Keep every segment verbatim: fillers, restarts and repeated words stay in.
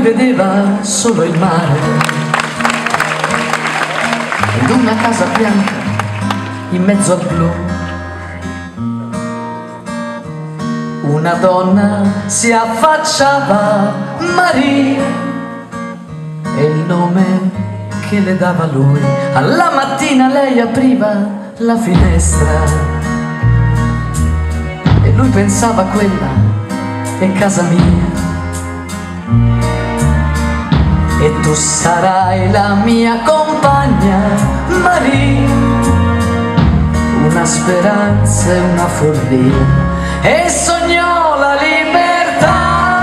vedeva solo il mare ed una casa bianca in mezzo al blu. Una donna si affacciava, Maria, e il nome che le dava lui. Alla mattina lei apriva la finestra e lui pensava: quella è casa mia e tu sarai la mia compagna, Maria. Una speranza e una follia, e sognò la libertà,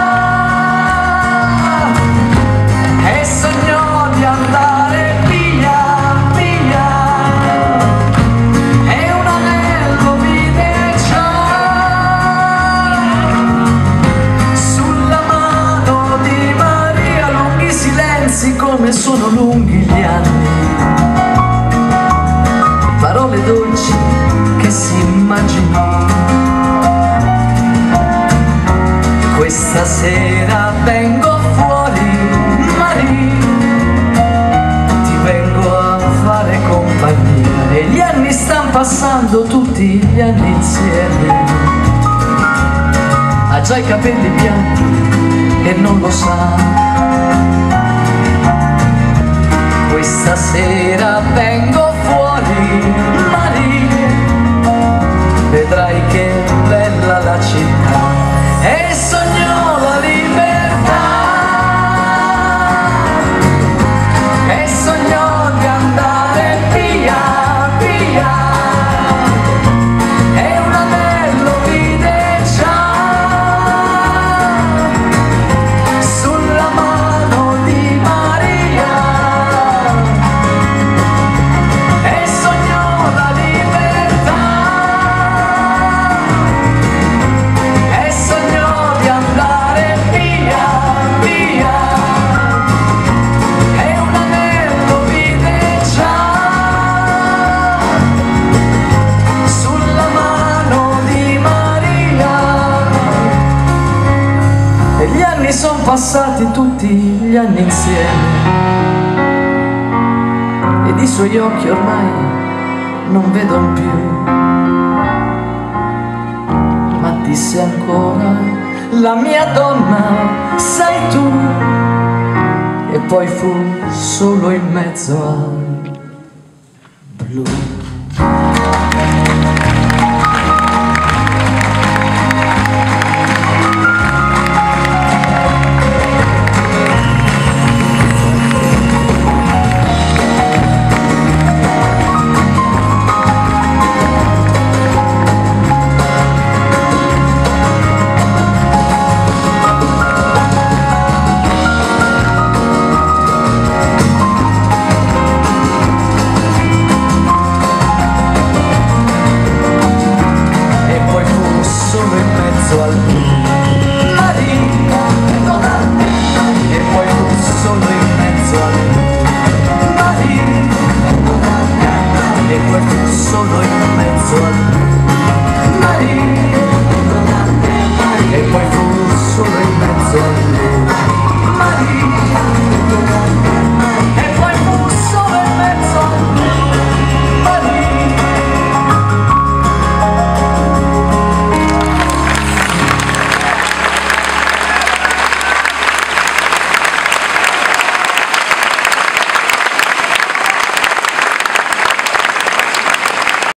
e sognò di andare via, via, e un anello vide già sulla mano di Maria. Lunghi silenzi come sono lunghi gli anni, parole dolci che si immaginò. Questa sera vengo fuori, Maria, ti vengo a fare compagnia. E gli anni stanno passando, tutti gli anni insieme. Ha già i capelli bianchi e non lo sa. Questa sera vengo fuori, Maria, vedrai che bella la città. E sognò la libertà, e sognò di andare via, via, e un anello vide già sulla mano di Maria. E sognò la libertà, e sognò di andare via, via, e un anello vide già sulla mano di Maria. E gli anni sono passati, tutti gli anni insieme, ed i suoi occhi ormai non vedono più. Ma disse ancora: la mia donna sei tu. E poi fu solo in mezzo al blu. Al